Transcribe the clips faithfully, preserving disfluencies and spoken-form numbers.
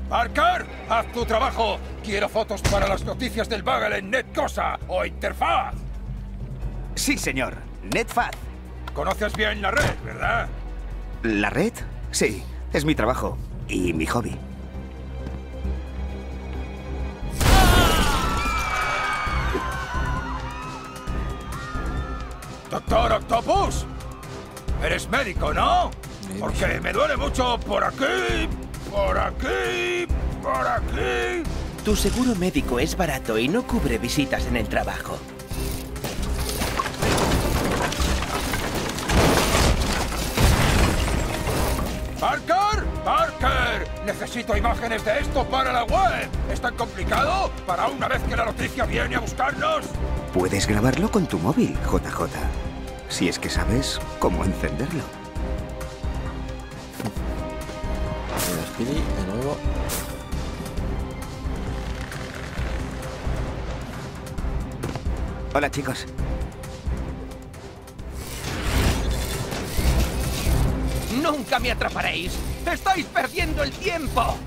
Parker, haz tu trabajo. Quiero fotos para las noticias del Bugle en NetCosa o Interfaz. Sí, señor. NetFaz. Conoces bien la red, ¿verdad? ¿La red? Sí, es mi trabajo y mi hobby. Doctor Octopus, eres médico, ¿no? Porque me duele mucho por aquí, por aquí, por aquí. Tu seguro médico es barato y no cubre visitas en el trabajo. ¡Parker! ¡Parker! Necesito imágenes de esto para la web. ¿Es tan complicado? ¿Para una vez que la noticia viene a buscarnos? Puedes grabarlo con tu móvil, J J. Si es que sabes cómo encenderlo. Mira, Speedy, de nuevo. Hola, chicos. ¡Nunca me atraparéis! ¡Estáis perdiendo el tiempo!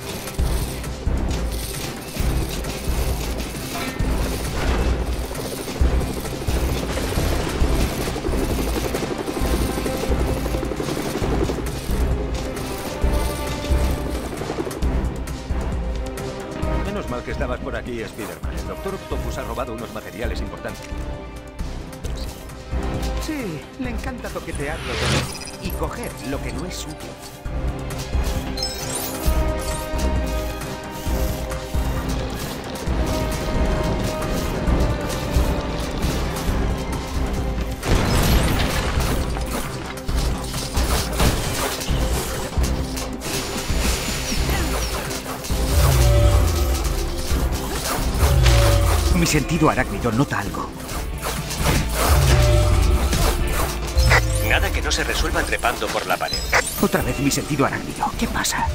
Menos mal que estabas por aquí, Spider-Man. El Doctor Octopus ha robado unos materiales importantes. Sí, le encanta toquetearlo todo y coger lo que no es útil. Mi sentido arácnido nota algo. Nada que no se resuelva trepando por la pared. Otra vez mi sentido arácnido. ¿Qué pasa?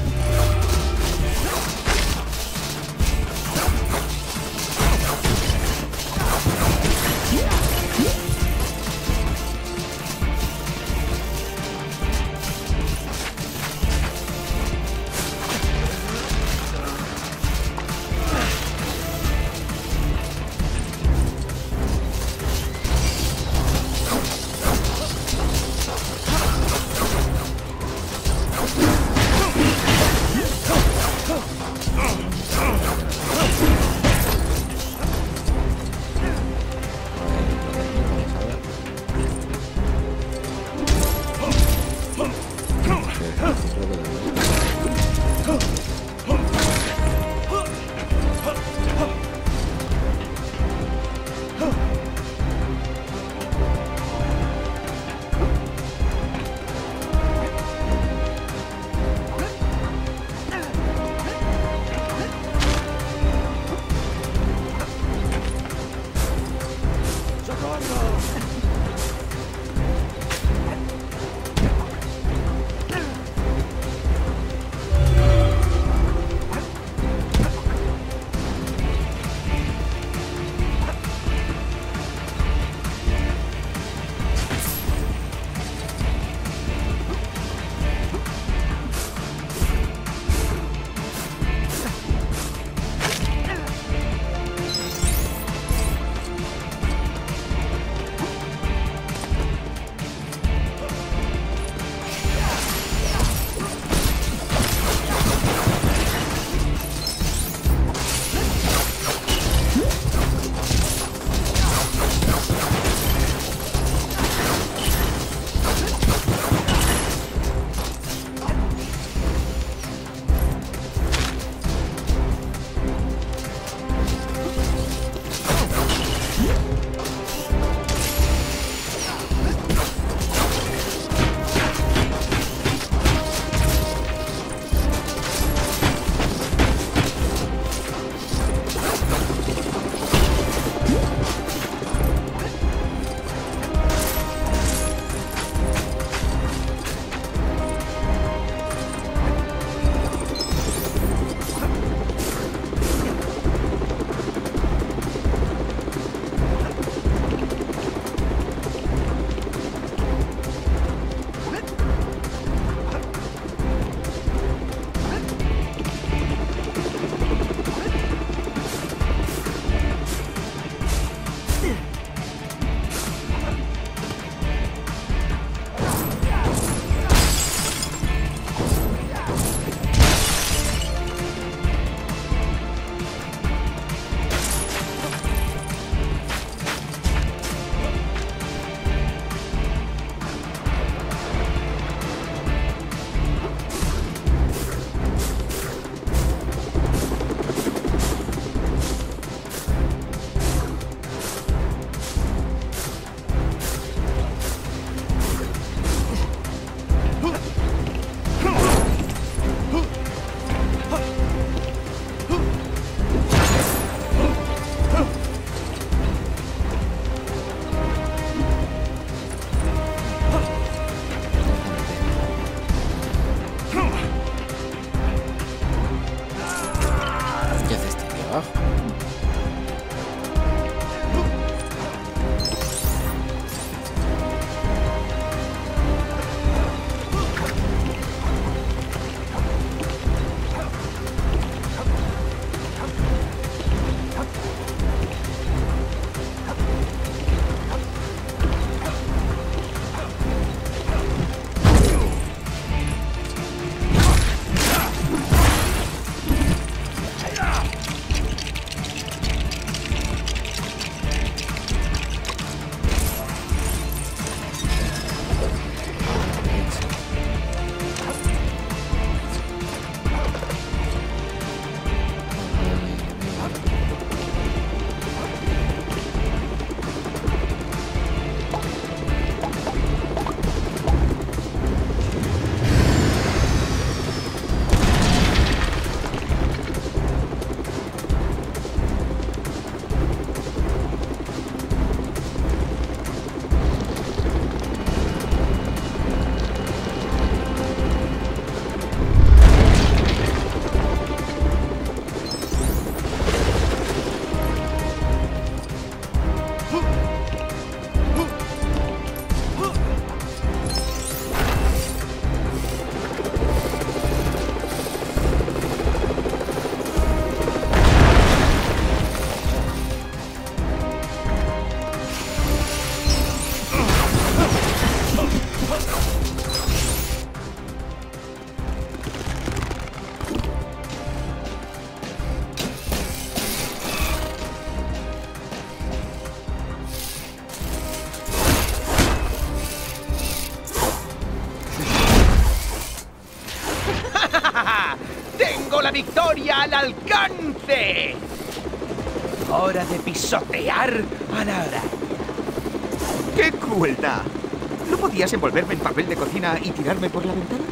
Tengo la victoria al alcance. Hora de pisotear a Lara. ¡Qué crueldad! ¿No podías envolverme en papel de cocina y tirarme por la ventana?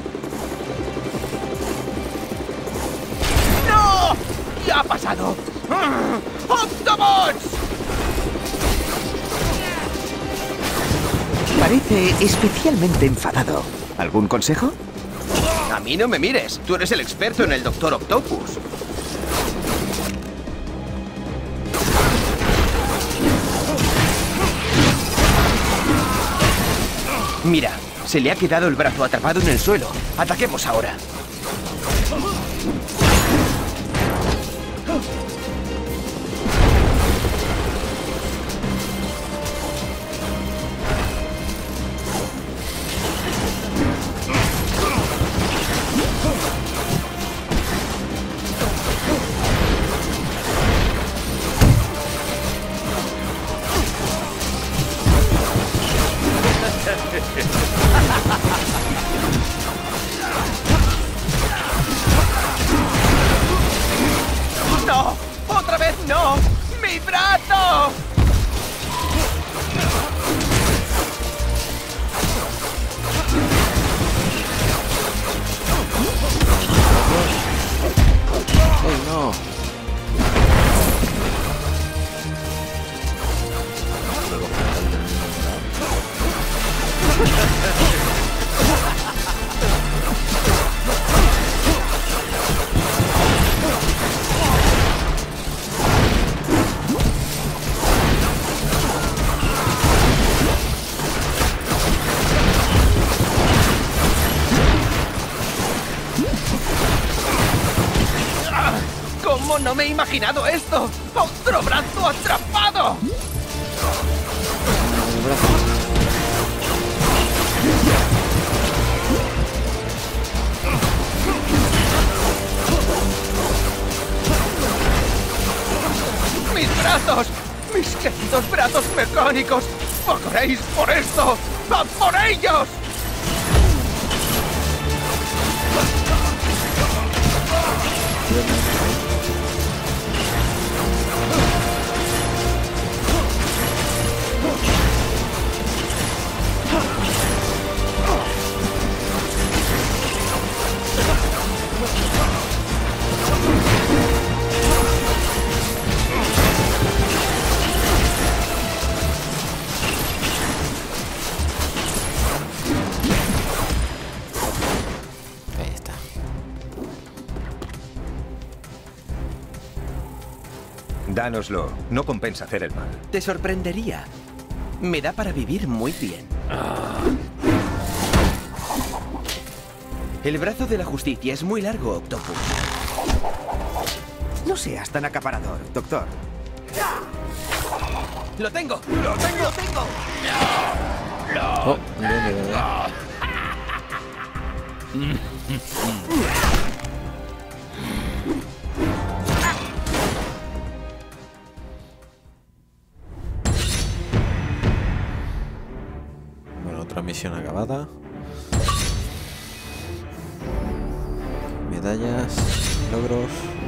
¡No! ¿Qué ha pasado? ¡Octobots! Parece especialmente enfadado. ¿Algún consejo? A mí no me mires. Tú eres el experto en el Doctor Octopus. Mira, se le ha quedado el brazo atrapado en el suelo. Ataquemos ahora. ¡No! ¡Otra vez no! ¡Mi brazo! ¡Ay, no! ¿Cómo no me he imaginado esto? ¡Otro brazo atrapado! El brazo. ¡Mis brazos! ¡Mis queridos brazos mecánicos! ¡Pagaréis por esto! ¡A por ellos! Ahí está. Dánoslo. No compensa hacer el mal. Te sorprendería. Me da para vivir muy bien. El brazo de la justicia es muy largo, Octopus. No seas tan acaparador, doctor. ¡Lo tengo! ¡Lo tengo! ¡Lo tengo! Oh, bien, bien, bien. Bueno, otra misión acabada. Medallas, logros.